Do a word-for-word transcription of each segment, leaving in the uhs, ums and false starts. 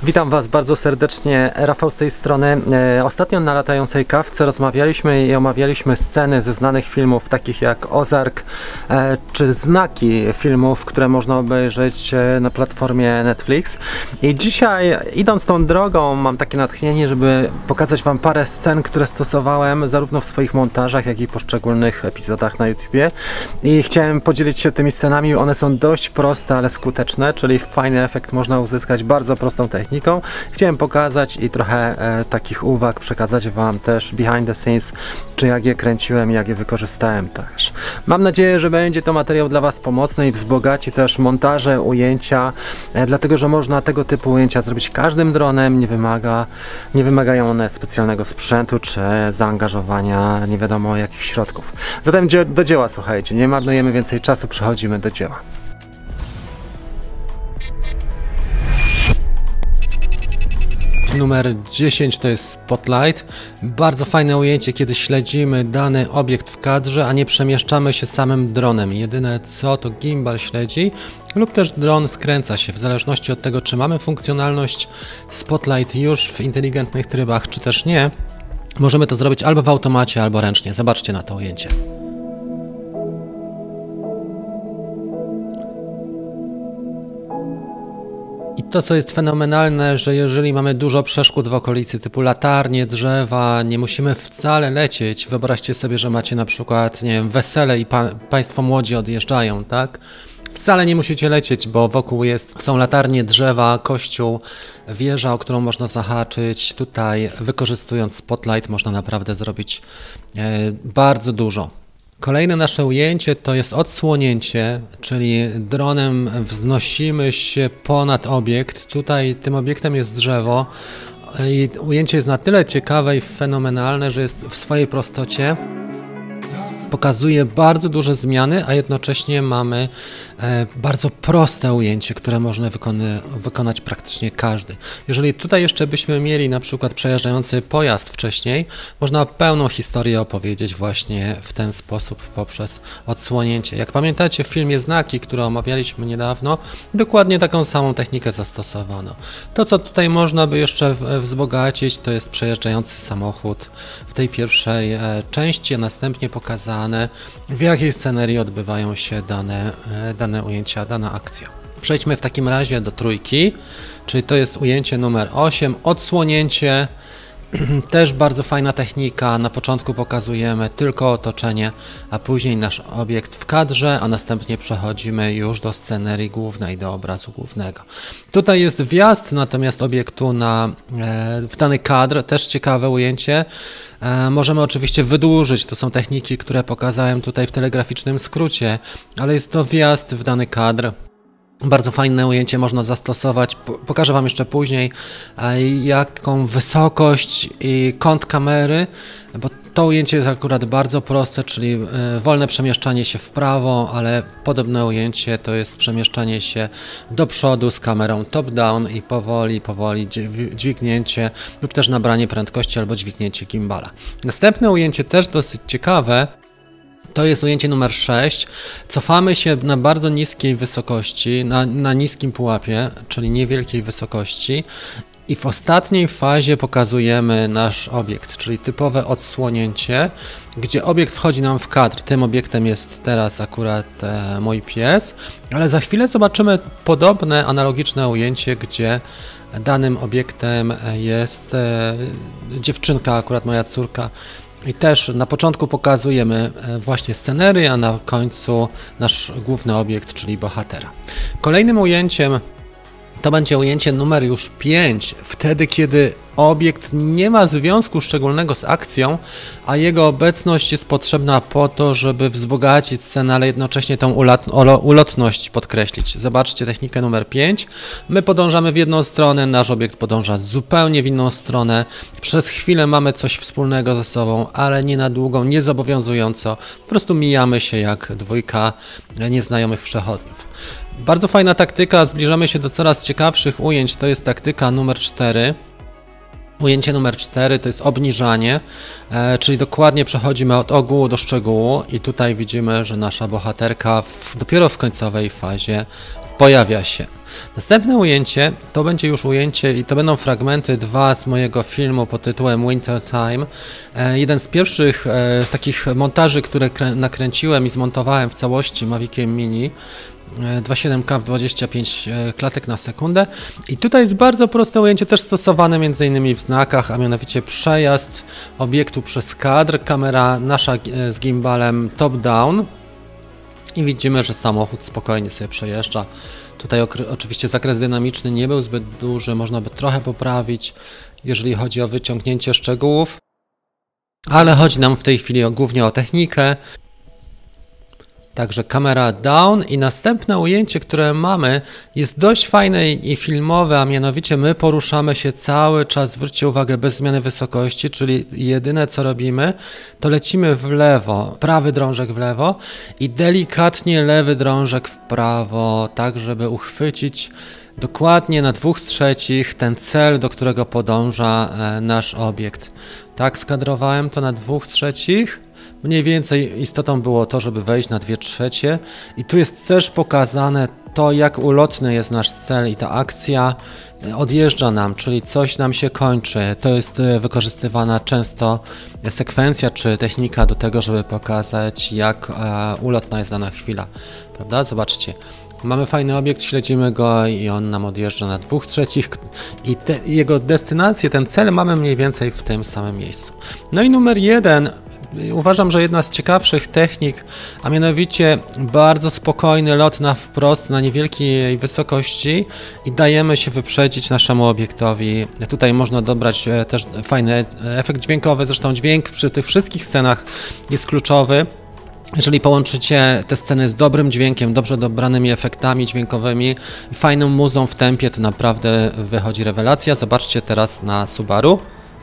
Witam Was bardzo serdecznie, Rafał z tej strony. E, ostatnio na latającej kawce rozmawialiśmy i omawialiśmy sceny ze znanych filmów takich jak Ozark e, czy znaki filmów, które można obejrzeć e, na platformie Netflix. I dzisiaj, idąc tą drogą, mam takie natchnienie, żeby pokazać Wam parę scen, które stosowałem zarówno w swoich montażach, jak i poszczególnych epizodach na YouTubie. I chciałem podzielić się tymi scenami. One są dość proste, ale skuteczne, czyli fajny efekt można uzyskać bardzo prostą techniką. Chciałem pokazać i trochę e, takich uwag przekazać Wam też behind the scenes, czy jak je kręciłem, jak je wykorzystałem też. Mam nadzieję, że będzie to materiał dla Was pomocny i wzbogaci też montaże, ujęcia, e, dlatego że można tego typu ujęcia zrobić każdym dronem, nie wymaga, nie wymagają one specjalnego sprzętu czy zaangażowania nie wiadomo jakich środków. Zatem do dzieła, słuchajcie, nie marnujemy więcej czasu, przechodzimy do dzieła. Numer dziesięć to jest Spotlight. Bardzo fajne ujęcie, kiedy śledzimy dany obiekt w kadrze, a nie przemieszczamy się samym dronem. Jedyne co, to gimbal śledzi lub też dron skręca się, w zależności od tego, czy mamy funkcjonalność Spotlight już w inteligentnych trybach, czy też nie. Możemy to zrobić albo w automacie, albo ręcznie. Zobaczcie na to ujęcie. I to, co jest fenomenalne, że jeżeli mamy dużo przeszkód w okolicy typu latarnie, drzewa, nie musimy wcale lecieć. Wyobraźcie sobie, że macie na przykład, nie wiem, wesele i pa państwo młodzi odjeżdżają, tak? Wcale nie musicie lecieć, bo wokół jest, są latarnie, drzewa, kościół, wieża, o którą można zahaczyć. Tutaj, wykorzystując Spotlight, można naprawdę zrobić e, bardzo dużo. Kolejne nasze ujęcie to jest odsłonięcie, czyli dronem wznosimy się ponad obiekt. Tutaj tym obiektem jest drzewo i ujęcie jest na tyle ciekawe i fenomenalne, że jest w swojej prostocie. Pokazuje bardzo duże zmiany, a jednocześnie mamy e, bardzo proste ujęcie, które można wykony, wykonać praktycznie każdy. Jeżeli tutaj jeszcze byśmy mieli na przykład przejeżdżający pojazd wcześniej, można pełną historię opowiedzieć właśnie w ten sposób poprzez odsłonięcie. Jak pamiętacie w filmie Znaki, który omawialiśmy niedawno, dokładnie taką samą technikę zastosowano. To, co tutaj można by jeszcze wzbogacić, to jest przejeżdżający samochód w tej pierwszej e, części, a następnie pokazane, w jakiej scenerii odbywają się dane, dane ujęcia, dana akcja. Przejdźmy w takim razie do trójki, czyli to jest ujęcie numer osiem, odsłonięcie. Też bardzo fajna technika. Na początku pokazujemy tylko otoczenie, a później nasz obiekt w kadrze, a następnie przechodzimy już do scenerii głównej, do obrazu głównego. Tutaj jest wjazd natomiast obiektu na, e, w dany kadr, też ciekawe ujęcie. E, możemy oczywiście wydłużyć, to są techniki, które pokazałem tutaj w telegraficznym skrócie, ale jest to wjazd w dany kadr. Bardzo fajne ujęcie można zastosować. Pokażę Wam jeszcze później, jaką wysokość i kąt kamery, bo to ujęcie jest akurat bardzo proste, czyli wolne przemieszczanie się w prawo, ale podobne ujęcie to jest przemieszczanie się do przodu z kamerą top-down i powoli, powoli dźwignięcie lub też nabranie prędkości albo dźwignięcie gimbala. Następne ujęcie też dosyć ciekawe. To jest ujęcie numer sześć. Cofamy się na bardzo niskiej wysokości, na, na niskim pułapie, czyli niewielkiej wysokości. I w ostatniej fazie pokazujemy nasz obiekt, czyli typowe odsłonięcie, gdzie obiekt wchodzi nam w kadr. Tym obiektem jest teraz akurat e, mój pies, ale za chwilę zobaczymy podobne, analogiczne ujęcie, gdzie danym obiektem jest e, dziewczynka, akurat moja córka. I też na początku pokazujemy właśnie scenerię, a na końcu nasz główny obiekt, czyli bohatera. Kolejnym ujęciem to będzie ujęcie numer już pięć, wtedy kiedy obiekt nie ma związku szczególnego z akcją, a jego obecność jest potrzebna po to, żeby wzbogacić scenę, ale jednocześnie tą ulotność podkreślić. Zobaczcie technikę numer pięć. My podążamy w jedną stronę, nasz obiekt podąża zupełnie w inną stronę. Przez chwilę mamy coś wspólnego ze sobą, ale nie na długą, nie zobowiązująco. Po prostu mijamy się jak dwójka nieznajomych przechodniów. Bardzo fajna taktyka, zbliżamy się do coraz ciekawszych ujęć, to jest taktyka numer cztery. Ujęcie numer cztery to jest obniżanie, e, czyli dokładnie przechodzimy od ogółu do szczegółu i tutaj widzimy, że nasza bohaterka w, dopiero w końcowej fazie pojawia się. Następne ujęcie to będzie już ujęcie i to będą fragmenty dwa z mojego filmu pod tytułem Winter Time. E, jeden z pierwszych e, takich montaży, które nakręciłem i zmontowałem w całości Maviciem Mini. dwa przecinek siedem K w dwadzieścia pięć klatek na sekundę i tutaj jest bardzo proste ujęcie, też stosowane między innymi w znakach, a mianowicie przejazd obiektu przez kadr, kamera nasza z gimbalem top-down i widzimy, że samochód spokojnie sobie przejeżdża. Tutaj oczywiście zakres dynamiczny nie był zbyt duży, można by trochę poprawić, jeżeli chodzi o wyciągnięcie szczegółów, ale chodzi nam w tej chwili o, głównie o technikę. Także kamera down i następne ujęcie, które mamy, jest dość fajne i filmowe, a mianowicie my poruszamy się cały czas, zwróćcie uwagę, bez zmiany wysokości, czyli jedyne co robimy, to lecimy w lewo, prawy drążek w lewo i delikatnie lewy drążek w prawo, tak żeby uchwycić dokładnie na dwóch trzecich ten cel, do którego podąża e, nasz obiekt. Tak, skadrowałem to na dwóch trzecich. Mniej więcej istotą było to, żeby wejść na dwie trzecie i tu jest też pokazane to, jak ulotny jest nasz cel i ta akcja odjeżdża nam, czyli coś nam się kończy. To jest wykorzystywana często sekwencja czy technika do tego, żeby pokazać, jak e, ulotna jest dana chwila, prawda? Zobaczcie. Mamy fajny obiekt, śledzimy go i on nam odjeżdża na dwóch trzecich i te, jego destynację, ten cel mamy mniej więcej w tym samym miejscu. No i numer jeden. Uważam, że jedna z ciekawszych technik, a mianowicie bardzo spokojny lot na wprost na niewielkiej wysokości i dajemy się wyprzedzić naszemu obiektowi. Tutaj można dobrać też fajny efekt dźwiękowy, zresztą dźwięk przy tych wszystkich scenach jest kluczowy. Jeżeli połączycie te sceny z dobrym dźwiękiem, dobrze dobranymi efektami dźwiękowymi i fajną muzą w tempie, to naprawdę wychodzi rewelacja. Zobaczcie teraz na Subaru.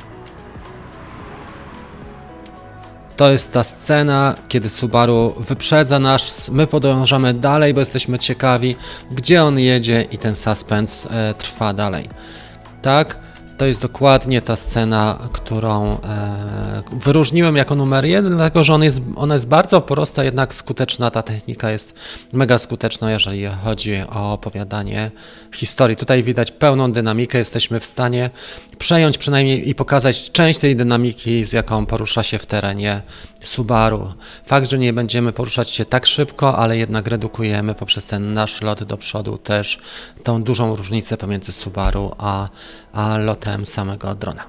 To jest ta scena, kiedy Subaru wyprzedza nas, my podążamy dalej, bo jesteśmy ciekawi, gdzie on jedzie i ten suspens e, trwa dalej. Tak, to jest dokładnie ta scena, którą e, wyróżniłem jako numer jeden, dlatego że on jest, ona jest bardzo prosta, jednak skuteczna. Ta technika jest mega skuteczna, jeżeli chodzi o opowiadanie historii. Tutaj widać pełną dynamikę, jesteśmy w stanie przejąć przynajmniej i pokazać część tej dynamiki, z jaką porusza się w terenie Subaru. Fakt, że nie będziemy poruszać się tak szybko, ale jednak redukujemy poprzez ten nasz lot do przodu też tą dużą różnicę pomiędzy Subaru a, a lotem samego drona.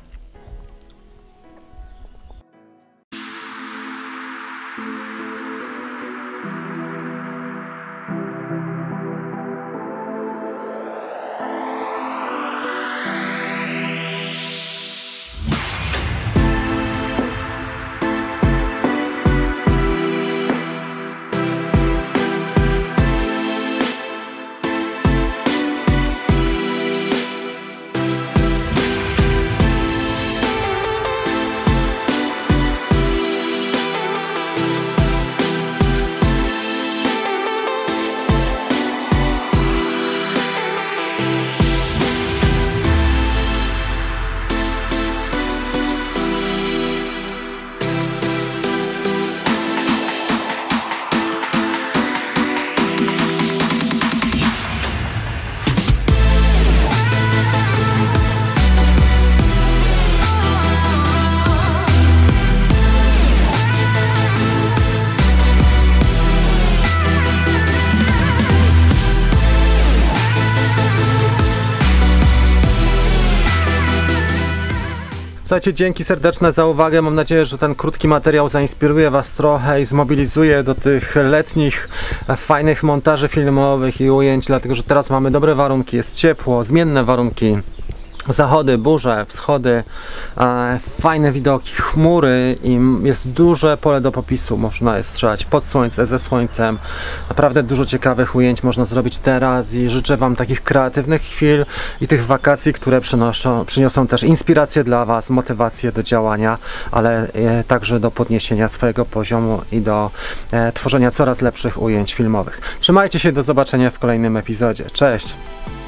Słuchajcie, dzięki serdeczne za uwagę. Mam nadzieję, że ten krótki materiał zainspiruje Was trochę i zmobilizuje do tych letnich, fajnych montaży filmowych i ujęć, dlatego że teraz mamy dobre warunki, jest ciepło, zmienne warunki. Zachody, burze, wschody, e, fajne widoki, chmury i jest duże pole do popisu. Można je strzelać pod słońce, ze słońcem. Naprawdę dużo ciekawych ujęć można zrobić teraz i życzę Wam takich kreatywnych chwil i tych wakacji, które przynoszą, przyniosą też inspirację dla Was, motywację do działania, ale e, także do podniesienia swojego poziomu i do e, tworzenia coraz lepszych ujęć filmowych. Trzymajcie się, do zobaczenia w kolejnym epizodzie. Cześć!